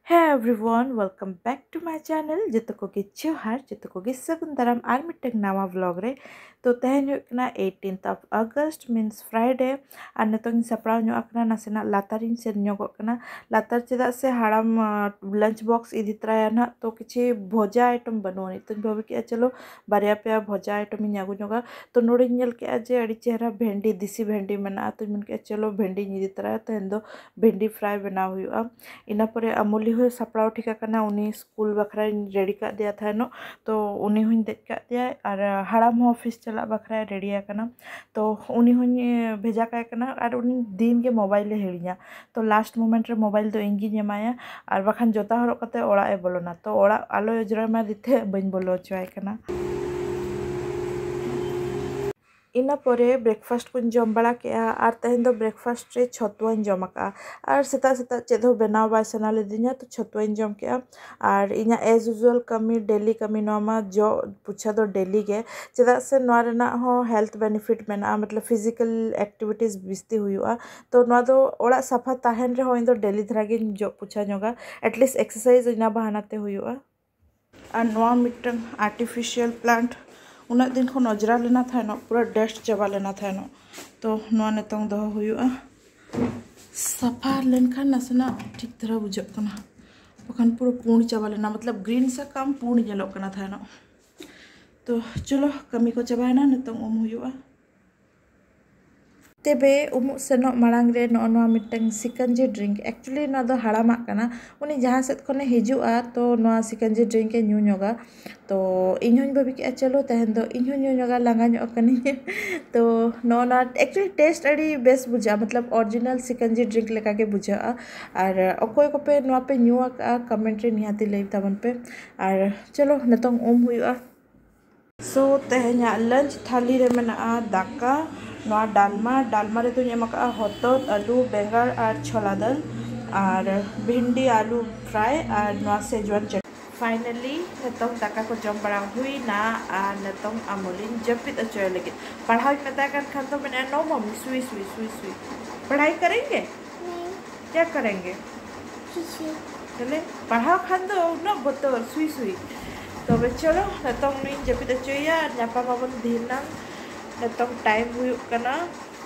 Hey everyone, welcome back to my channel. Jito ko gi Johar, jito ko gi sagun daram ar mitteng nawa vlog re. To tehen yuk kena 18th of August means Friday. Ar nitong sapraw nyo akna nasena latarin sen nyogok kena. Latar cedak se haram lunch box idi traya na to kichi bhoja item banoni. To bhabi ki chalo barya pya bhoja item in yagu nyoga. To nodi nyel ki aje adi chehra bhendi disi bhendi mana. To min ki chalo bhendi idi traya to hendo bhendi fry bana huyuga. ina pore amuli हो सपड़ाव ठिका करना उन्हीं school बखरा ready कर दिया था no तो उन्हीं हुई देख कर दिया और हड़ाम ऑफिस चला बखरा रेडी करना तो उन्हीं हुई भेजा करना और उन्हीं दिन के मोबाइल हिड़िया तो लास्ट मोमेंट रे मोबाइल तो इंगी जमाया और बखान जोता हर कते ओड़ा ए बोलोना तो ओड़ा आलो योजना मा दिथे बन बोलो चुआय करना ina pore breakfast kun jom bala ke ar tehen do breakfast re chhotwa jom ka ar seta seta chedo benaw bai sanale dinya to chhotwa jom ke ar inya as usual kami daily kami noma jo pucha do daily ge cheda se no rena ho health benefit mena matlab physical activities bisti huyua to no do ora safa tahen re ho indo daily dhrage jo pucha nyoga at least exercise ina bahana te huyua ar no mitang artificial plant उना दिन को नजरा लेना था ना पूरा dust चबा लेना था ना तो नवा नेतोंग दो हुआ सफा लेन खान नसना ठीक तरह बुझक कना बखान पूरा पूर्ण चबा लेना मतलब ग्रीन सा काम पूर्ण येलो कना था ना तो चलो कमी को चबाए ना नेतोंग हुआ तेबे उमुक सेनो मांग रे नो मिटंग सिकंजी ड्रिंक एक्चुअली ना दो हाड़ामा कना उनी जहाँ सेत खने हिजुआ तो नो सिकंजी ड्रिंक न्यू नोगा तो इन हूँ भाभी कि चलो तहन दो इन हूँ न्यू नोगा लंगा नो कनी तो नो ना एक्चुअली टेस्ट अड़ी बेस्ट बुझा मतलब ओरिजिनल सिकंजी ड्रिंक लेका के बुझा और अकोय को पे नो पे न्यू कमेंट रे निहाती ले तबन पे और चलो नतोंग हुआ सो तेहना लंच थाली रे मेना दाका नोआ डालमा रे तो एमका हतद आलू बेंगार और छोला दाल और भिंडी आलू फ्राई और नोआ सेजवान चटनी फाइनली नतोंग दाका को जम बड़ा हुई ना और नतोंग अमोलिन जपित अचोय लगे पढ़ाई में दाका खान तो मैंने नो मम्मी सुई सुई सुई सुई पढ़ाई करेंगे क्या करेंगे चले पढ़ाओ खान दो ना बोतल सुई सुई तो चलो नतोंग नी जपित अचोया नापा माबन धीना नतोंग टाइम हुई कना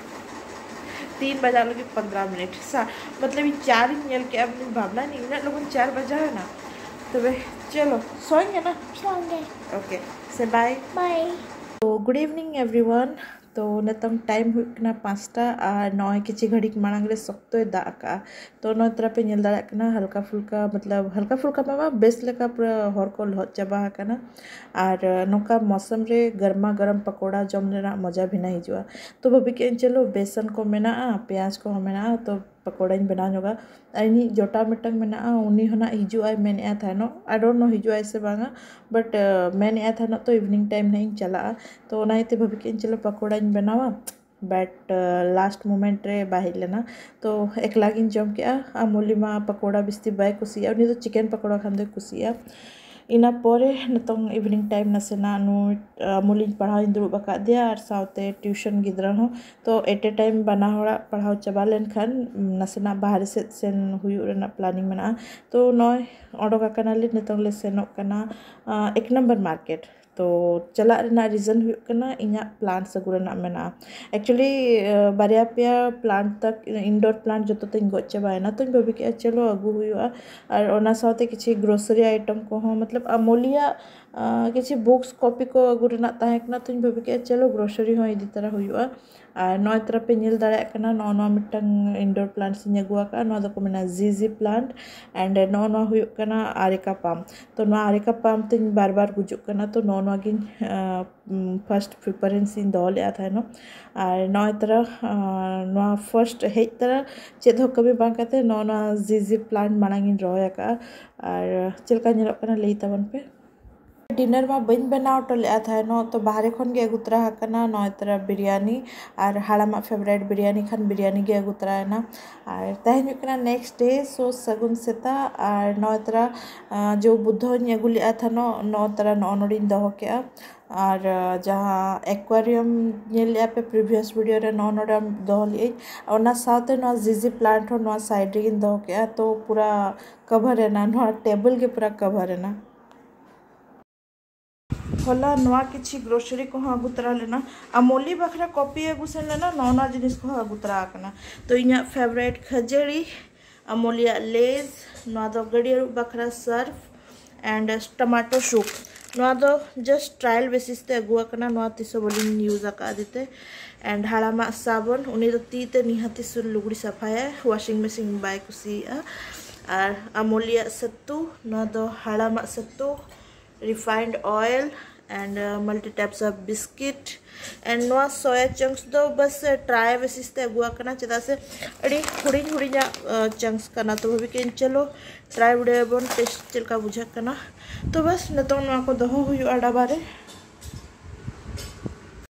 3 बजा लगे 15 मिनट सा मतलब ये 4 ही के अब भावना नहीं ना लोगों 4 बजा है ना तो वे चलो सोएंगे ना सोएंगे ओके से बाय बाय तो गुड इवनिंग एवरीवन तो नतंग टाइम हुकना 5टा और 9 किछि घड़ी मांग रे सख्तो दाका तो न तरह पे नेल दाड़ा कना हल्का फुल्का मतलब हल्का फुल्का मामा बेस लेका पूरा हर को लहत चाबा कना और नोका मौसम रे गर्मा गरम पकोड़ा जम लेना मजा भी नहीं हिजुआ तो भाभी के चलो बेसन को मेना प्याज को मेना तो पकोड़ा बना होगा इन जोटा मिटंग मेना उनी होना हिजुआ मेने था नो आई डोंट नो हिजुआ से बांगा बट मेने था नो तो इवनिंग टाइम नहीं चला तो नाइते भाभी के चलो पकोड़ा बनावा बट लास्ट मोमेंट रे बाहिर लेना तो एकला गिन जम के अमूली मा पकोड़ा बिस्ती बाय कुसिया उनी तो चिकन पकोड़ा खान दो कुसिया इना पोरे नतोंग इवनिंग टाइम नसेना नु अमूली पढ़ाई दुरुब बका दिया और साउते ट्यूशन गिद्रा हो तो एट ए टाइम बना होड़ा पढ़ाओ चबा लेन खान नसेना बाहर से सेन हुयु रेना प्लानिंग मेना तो नय ओडोका कनाले नतोंग ले सेनोक कना 1 नंबर मार्केट तो चला रेना रीजन हुई कना इना प्लांट सगु रेना मेना एक्चुअली बारिया पे प्लांट तक इंडोर प्लांट जो तो गो चाबायना तो भाभी के चलो अगु हुआ और ओना साथे किछि ग्रोसरी आइटम को हो मतलब अमोलिया किछि बुक्स कॉपी को अगु रेना ताहेकना तो भाभी के चलो ग्रोसरी हो इदी तरह हुआ और नय तरह पे नेल दाड़ा कना नो नो मिटंग इंडोर प्लांट्स इन अगुआ का नो दो को मेना जीजी प्लांट एंड नो नो हुई कना आरिका पाम तो नो आरिका पाम तिन बार बार गुजुक कना तो नो नो गिन फर्स्ट प्रिफरेंस इन दो ले था नो और नय तरह नो फर्स्ट हेज तरह चेद हो कभी बांग कते नो नो जीजी प्लांट मांग इन रोया का और चलका नेलो कना ले तबन पे डिनर मा बन बनाव तो ले था नो तो बाहर खन गे अगुतरा हकना नय तरा बिरयानी और हाड़ामा फेवरेट बिरयानी खान बिरयानी गे अगुतराना और तहन हुकना नेक्स्ट डे सो सगुन सेता और नय तरा जो बुद्धों अगु ले था नो तरा नोड़ी दहो के और जहाँ एक्वेरियम ले पे प्रीवियस वीडियो रे नोड़ा दहो ली और साथे नो जीजी प्लांट हो साइड रे दहो के तो पूरा कवर है ना टेबल के पूरा कवर है ना होला नवा किछि ग्रोसरी को अगुतरा लेना अमोली बखरा कॉपी अगु से लेना नौना जिनिस को अगुतरा करना तो इना फेवरेट खजड़ी अमोलिया लेज नवा दो गड़िया बखरा सर्फ एंड टमाटो सूप नवा दो जस्ट ट्रायल बेसिस ते अगुआ करना नवा तिसो बोली यूज आका देते एंड हाड़ामा साबुन उनी तो ती ते निहाती सुन लुगड़ी सफाया वॉशिंग मशीन बाय कुसी और अमोलिया सत्तू नवा दो हाड़ामा सत्तू refined oil and multi types of biscuit and no soya chunks do बस try basis ते अगुआ करना चेदा से अड़ी हुड़ी chunks करना तो भी कि चलो try वीडियो बन टेस्ट चल का बुझा करना तो बस न तो को दहो हुई डब्बा रे